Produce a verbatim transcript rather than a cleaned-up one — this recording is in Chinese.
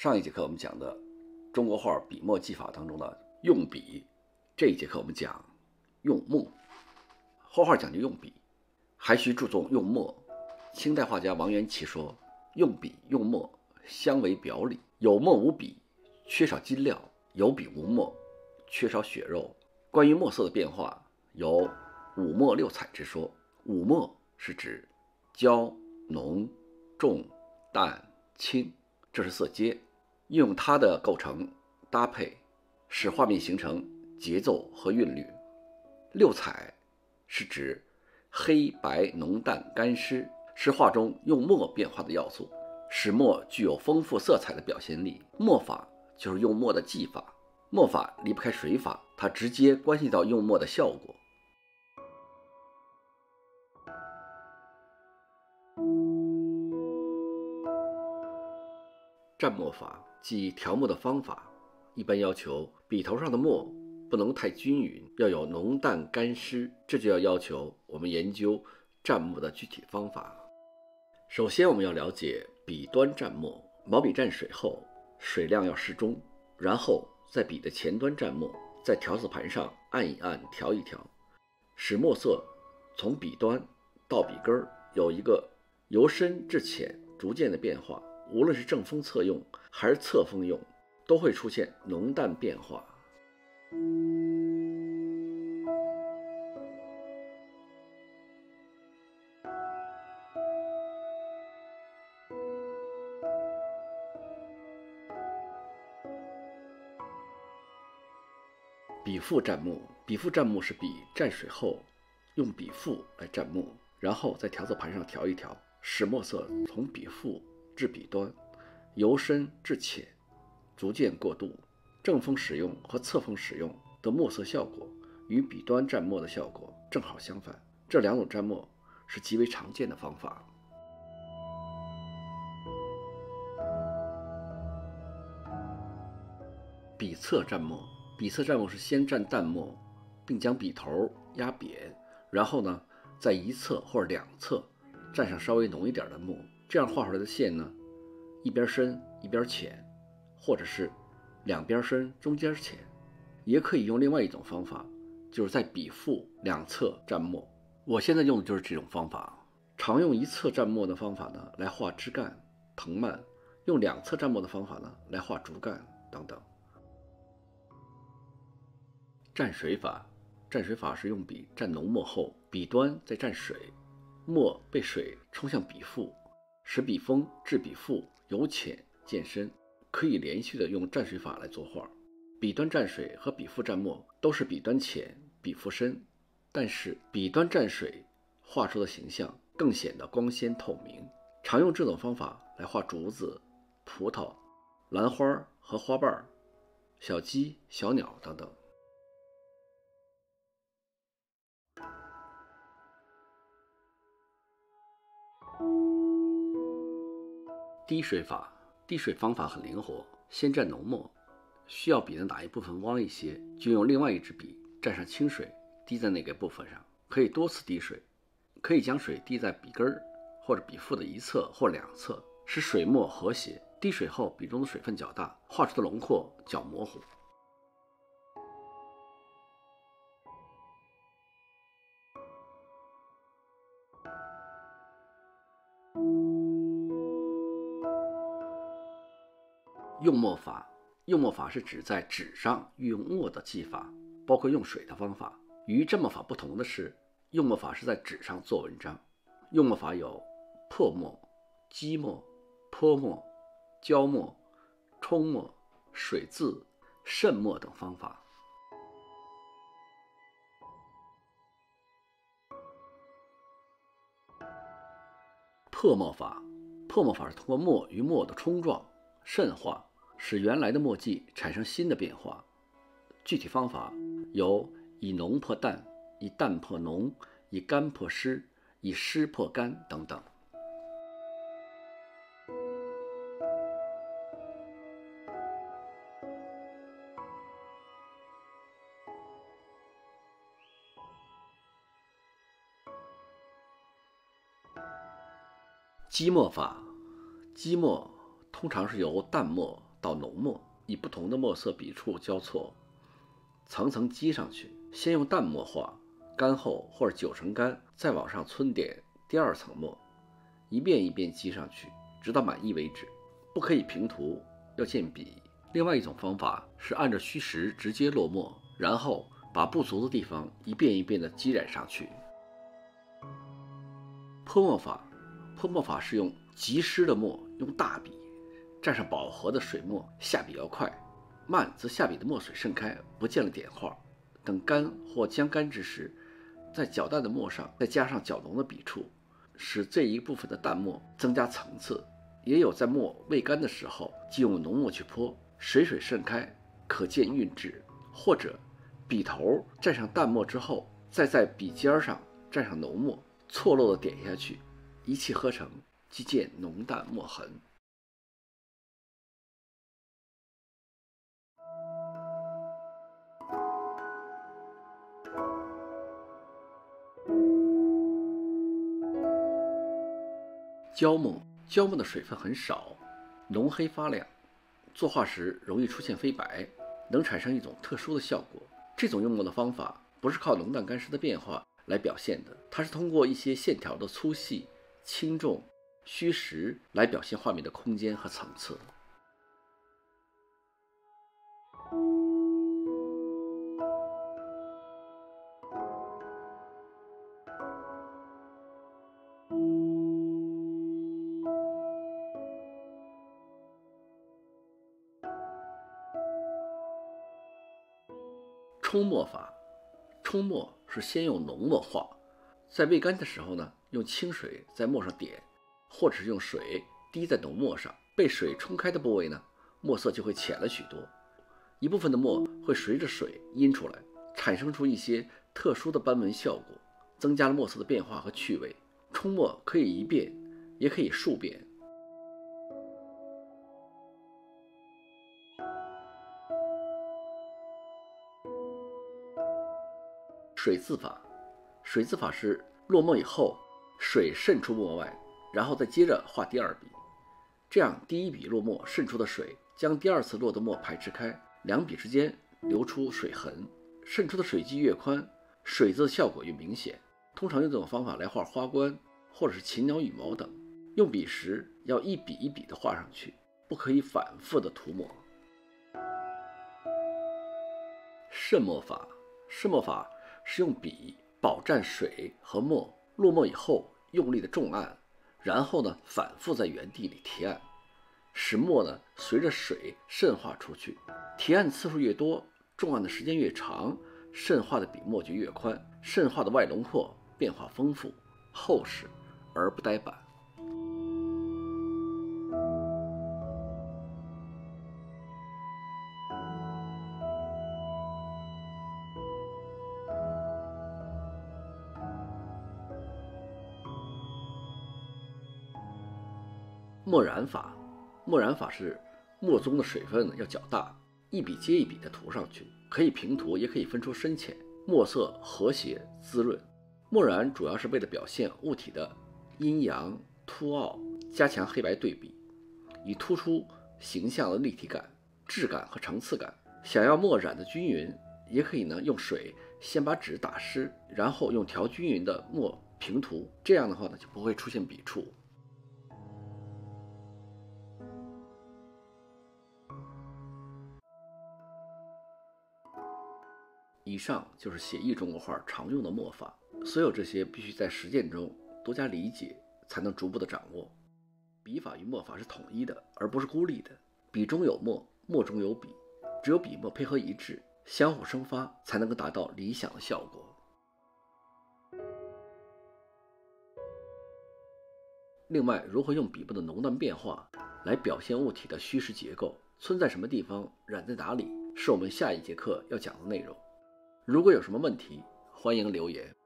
上一节课我们讲的中国画笔墨技法当中的用笔，这一节课我们讲用墨。画画讲究用笔，还需注重用墨。清代画家王元祁说：“用笔用墨，相为表里。有墨无笔，缺少金料；有笔无墨，缺少血肉。”关于墨色的变化，有五墨六彩之说。五墨是指焦、浓、重、淡、清，这是色阶，运用它的构成搭配，使画面形成节奏和韵律。六彩是指黑白浓淡干湿，是画中用墨变化的要素，使墨具有丰富色彩的表现力。墨法就是用墨的技法，墨法离不开水法，它直接关系到用墨的效果。蘸墨法即调墨的方法，一般要求笔头上的墨不能太均匀，要有浓淡干湿，这就要要求我们研究蘸墨的具体方法。首先我们要了解笔端蘸墨，毛笔蘸水后，水量要适中，然后在笔的前端蘸墨，在条子盘上按一按调一调，使墨色从笔端到笔根有一个由深至浅逐渐的变化。无论是正锋侧用还是侧锋用，都会出现浓淡变化。笔腹蘸墨，笔腹蘸墨是笔蘸水后用笔腹来蘸墨，然后在条子盘上调一调，使墨色从笔腹至笔端由深至浅逐渐过渡。正锋使用和侧锋使用的墨色效果与笔端蘸墨的效果正好相反，这两种蘸墨是极为常见的方法。笔侧蘸墨，笔侧蘸墨是先蘸淡墨，并将笔头压扁，然后呢在一侧或者两侧蘸上稍微浓一点的墨，这样画出来的线呢一边深一边浅，或者是两边深中间浅。也可以用另外一种方法，就是在笔腹两侧蘸墨。我现在用的就是这种方法。常用一侧蘸墨的方法呢来画枝干藤蔓，用两侧蘸墨的方法呢来画竹干等等。蘸水法，蘸水法是用笔蘸浓墨后，笔端再蘸水，墨被水冲向笔腹，使笔锋至笔腹由浅渐深，可以连续的用蘸水法来作画。笔端蘸水和笔腹蘸墨都是笔端浅笔腹深，但是笔端蘸水画出的形象更显得光鲜透明。常用这种方法来画竹子、葡萄、兰花和花瓣、小鸡、小鸟等等。滴水法，滴水方法很灵活，先蘸浓墨，需要笔的哪一部分汪一些，就用另外一支笔蘸上清水滴在那个部分上，可以多次滴水，可以将水滴在笔根或者笔腹的一侧或两侧，使水墨和谐。滴水后笔中的水分较大，画出的轮廓较模糊。用墨法，用墨法是指在纸上运用墨的技法，包括用水的方法。与蘸墨法不同的是，用墨法是在纸上做文章。用墨法有破墨、击墨、泼墨、浇墨、冲墨、水渍、渗墨等方法。破墨法，破墨法是通过墨与墨的冲撞、渗化，使原来的墨迹产生新的变化。具体方法有以浓破淡，以淡破浓，以干破湿，以湿破干等等。击墨法，击墨通常是由淡墨到浓墨，以不同的墨色笔触交错，层层积上去。先用淡墨画，干后或者九成干，再往上皴点第二层墨，一遍一遍积上去，直到满意为止。不可以平涂，要见笔。另外一种方法是按照虚实直接落墨，然后把不足的地方一遍一遍地积染上去。泼墨法，泼墨法是用极湿的墨，用大笔蘸上饱和的水墨，下笔要快，慢则下笔的墨水渗开，不见了点画。等干或将干之时，在较淡的墨上再加上较浓的笔触，使这一部分的淡墨增加层次。也有在墨未干的时候，即用浓墨去泼，水水渗开，可见韵致。或者笔头蘸上淡墨之后，再在笔尖上蘸上浓墨，错落的点下去，一气呵成，即见浓淡墨痕。焦墨，焦墨的水分很少，浓黑发亮，作画时容易出现飞白，能产生一种特殊的效果。这种用墨的方法不是靠浓淡干湿的变化来表现的，它是通过一些线条的粗细、轻重、虚实来表现画面的空间和层次。冲墨法，冲墨是先用浓墨画，在未干的时候呢，用清水在墨上点，或者是用水滴在浓墨上，被水冲开的部位呢，墨色就会浅了许多，一部分的墨会随着水阴出来，产生出一些特殊的斑纹效果，增加了墨色的变化和趣味。冲墨可以一遍，也可以数遍。水渍法，水渍法是落墨以后，水渗出墨外，然后再接着画第二笔，这样第一笔落墨渗出的水将第二次落的墨排斥开，两笔之间留出水痕，渗出的水迹越宽，水渍效果越明显。通常用这种方法来画花冠或者是禽鸟羽毛等，用笔时要一笔一笔的画上去，不可以反复的涂抹。渗墨法，渗墨法是用笔饱蘸水和墨，落墨以后用力的重按，然后呢反复在原地里提按，使墨呢随着水渗化出去。提按次数越多，重按的时间越长，渗化的笔墨就越宽，渗化的外轮廓变化丰富厚实而不呆板。墨染法，墨染法是墨中的水分要较大，一笔接一笔的涂上去，可以平涂，也可以分出深浅，墨色和谐滋润。墨染主要是为了表现物体的阴阳凸凹，加强黑白对比，以突出形象的立体感、质感和层次感。想要墨染的均匀，也可以呢用水先把纸打湿，然后用调均匀的墨平涂，这样的话呢就不会出现笔触。以上就是写意中国画常用的墨法，所有这些必须在实践中多加理解，才能逐步的掌握。笔法与墨法是统一的，而不是孤立的。笔中有墨，墨中有笔，只有笔墨配合一致，相互生发，才能够达到理想的效果。另外，如何用笔墨的浓淡变化来表现物体的虚实结构，皴在什么地方，染在哪里，是我们下一节课要讲的内容。如果有什么问题，欢迎留言。